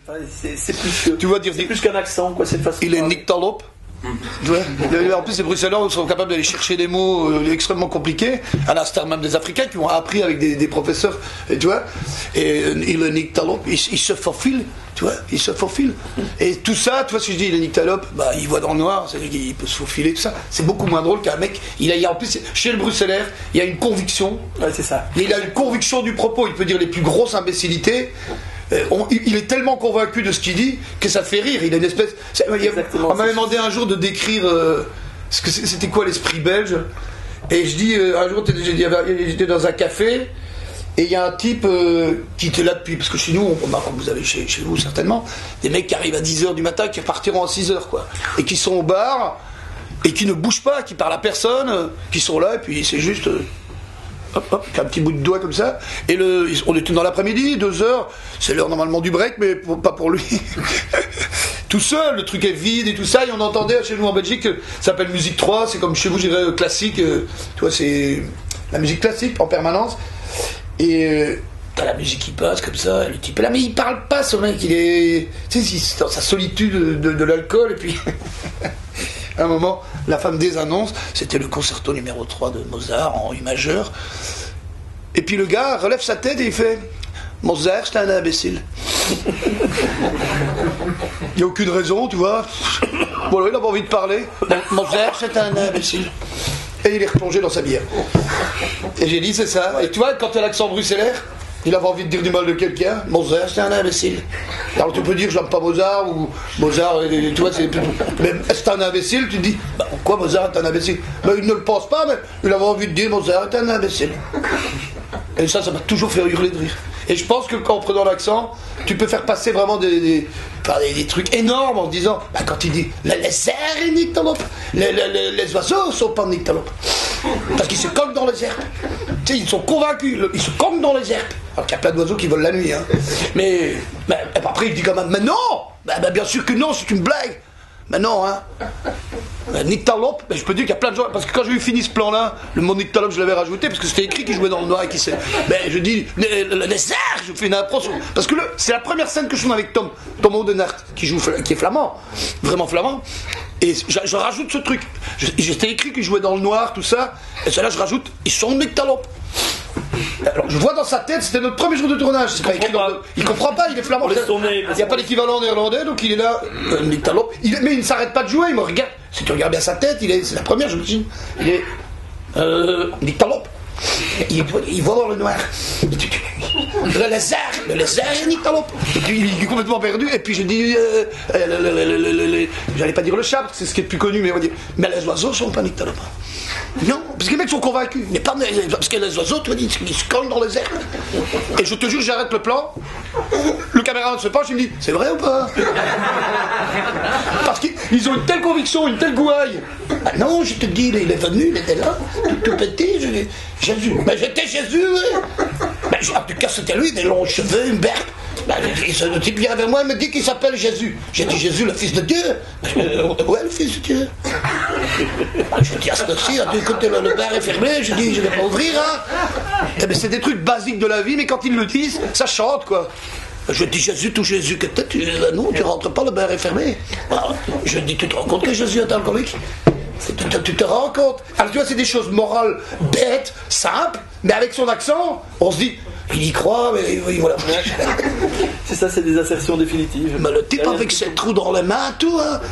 C'est plus, tu vois, dire, plus qu'un accent, quoi, cette façon. Il est nyctalope. En plus, les Bruxellois sont capables d'aller chercher des mots extrêmement compliqués, à l'instar même des Africains qui ont appris avec des professeurs, tu vois. Et il est nyctalope, il se faufile, tu vois, il se faufile. Et tout ça, tu vois, si je dis il est nyctalope, bah, il voit dans le noir, c'est-à-dire qu'il peut se faufiler, tout ça. C'est beaucoup moins drôle qu'un mec. En plus, chez le Bruxellaire, il y a une conviction. Ouais, c'est ça. Il a une conviction du propos, il peut dire les plus grosses imbécilités. Il est tellement convaincu de ce qu'il dit que ça fait rire. Il a une espèce. On m'avait demandé un jour de décrire c'était quoi l'esprit belge. Et je dis un jour j'étais dans un café et il y a un type qui était là depuis, parce que chez nous, comme vous avez chez vous certainement, des mecs qui arrivent à 10h du matin, qui repartiront à 6h quoi, et qui sont au bar et qui ne bougent pas, qui parlent à personne, qui sont là et puis c'est juste. Hop, un petit bout de doigt comme ça. Et on était dans l'après-midi, 2h, c'est l'heure normalement du break, mais pas pour lui. Tout seul, le truc est vide et tout ça, et on entendait chez nous en Belgique, ça s'appelle musique 3, c'est comme chez vous, je dirais classique, tu vois, c'est la musique classique en permanence. Et t'as la musique qui passe comme ça, et le type est là, mais il parle pas, ce mec, il est. Tu sais, c'est dans sa solitude de l'alcool, et puis. À un moment, la femme des annonces, c'était le concerto numéro 3 de Mozart en U majeur. Et puis le gars relève sa tête et il fait Mozart, c'est un imbécile. Il n'y a aucune raison, tu vois. Voilà, il n'a pas envie de parler. Mozart, c'est un imbécile. Et il est replongé dans sa bière. Et j'ai dit, c'est ça. Et tu vois, quand tu as l'accent bruxellaire, il avait envie de dire du mal de quelqu'un. Mozart, c'est un imbécile. Alors tu peux dire, je n'aime pas Mozart, ou Mozart, tu vois, c'est. Mais c'est un imbécile, tu te dis, bah, pourquoi Mozart est un imbécile? Ben, il ne le pense pas, mais il avait envie de dire, Mozart est un imbécile. Et ça m'a toujours fait hurler de rire. Et je pense que quand en prenant l'accent, tu peux faire passer vraiment des trucs énormes en disant, bah, quand il dit, les cerfs est nyctalope, les oiseaux sont pas nyctalopes. Parce qu'ils se cognent dans les herbes. Tu sais, ils sont convaincus, ils se cognent dans les herbes. Alors qu'il y a plein d'oiseaux qui volent la nuit. Hein. Mais après, il dit quand même, mais non, bien sûr que non, c'est une blague. Mais non, hein. Nyctalope, je peux dire qu'il y a plein de gens. Parce que quand j'ai eu fini ce plan-là, le mot nyctalope, je l'avais rajouté, parce que c'était écrit qu'il jouait dans le noir et qui sait. Mais je dis, les cerfs, je fais une impro. Parce que c'est la première scène que je tourne avec Tom Oudenaert, qui est flamand, vraiment flamand. Et je rajoute ce truc. J'étais écrit qu'il jouait dans le noir, tout ça. Et cela, je rajoute, ils sont nyctalopes. Alors, je vois dans sa tête, c'était notre premier jour de tournage. Il comprend pas, il est flamand. Il n'y a pas l'équivalent néerlandais, donc il est là, nyctalope. Mais il ne s'arrête pas de jouer, il me regarde. Si tu regardes bien sa tête, c'est la première, je me dis. Il est. Nyctalope. Il voit dans le noir. Le lézard est nyctalope. Et puis il est complètement perdu. Et puis je dis, j'allais pas dire le chat, parce que c'est ce qui est le plus connu, mais on va dire, mais les oiseaux sont pas nyctalopes. Non, parce que les mecs sont convaincus. Mais pas parce que les oiseaux, tu vois, ils se cognent dans les herbes. Et je te jure, j'arrête le plan. Le caméraman se penche, il me dit, c'est vrai ou pas? Parce qu'ils ont une telle conviction, une telle gouaille. Ah non, je te dis, il est venu, il était là, tout petit, Jésus. Mais j'étais Jésus, oui. En tout cas, c'était lui, des longs cheveux, une berbe. Le type vient vers moi et me dit qu'il s'appelle Jésus. J'ai dit, Jésus, le fils de Dieu? Ouais, le fils de Dieu. Je dis, à ce temps-ci, écoute, le bar est fermé, je dis, je ne vais pas ouvrir, hein. C'est des trucs basiques de la vie, mais quand ils le disent, ça chante, quoi. Je dis, Jésus, tout Jésus que t'es, non, tu rentres pas, le bar est fermé. Alors, je dis, tu te rends compte que Jésus est alcoolique? Tu te rends compte? Alors tu vois, c'est des choses morales, bêtes, simples, mais avec son accent, on se dit, il y croit, mais voilà. C'est ça, c'est des assertions définitives. Mais le type avec ses trous dans les mains, tout, hein.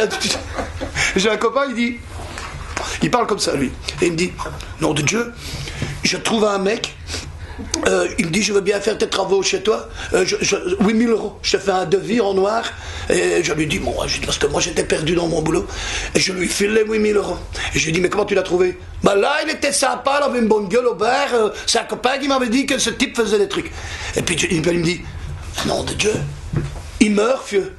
J'ai un copain, il parle comme ça, lui. Et il me dit, nom de Dieu, je trouve un mec, il me dit, je veux bien faire tes travaux chez toi, 8 000 €, je te fais un devis en noir. Et je lui dis, bon, parce que moi j'étais perdu dans mon boulot, et je lui file les 8 000 €. Et je lui dis, mais comment tu l'as trouvé? Bah là, il était sympa, il avait une bonne gueule au bar, c'est un copain qui m'avait dit que ce type faisait des trucs. Et puis il me dit, nom de Dieu, il meurt, vieux.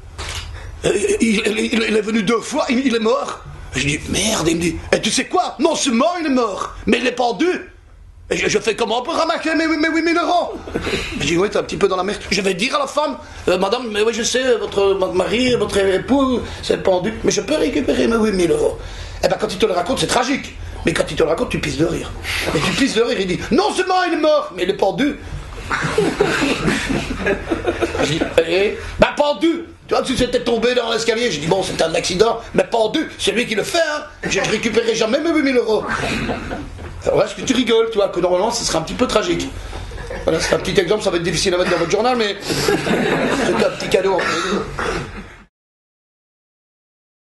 Il est venu 2 fois, il est mort. Et je dis, merde, il me dit, et tu sais quoi? Non seulement il est mort, mais il est pendu. Et je fais comment pour ramasser mes 8 000 €? Je dis, oui, t'es un petit peu dans la merde. Je vais dire à la femme, madame, mais oui, je sais, votre mari, votre époux, c'est pendu, mais je peux récupérer mes 8 000 €. Eh ben, quand il te le raconte, c'est tragique. Mais quand il te le raconte, tu pisses de rire. Et tu pisses de rire, il dit, non seulement il est mort, mais il est pendu. Je dis, bah pendu. Tu vois, si c'était tombé dans l'escalier, j'ai dit, bon, c'est un accident, mais pendu, c'est lui qui le fait, hein. Je récupérerai jamais mes 8 000 euros. Alors là, tu rigoles, tu vois, que normalement, ce serait un petit peu tragique. Voilà, c'est un petit exemple, ça va être difficile à mettre dans votre journal, mais c'est un petit cadeau.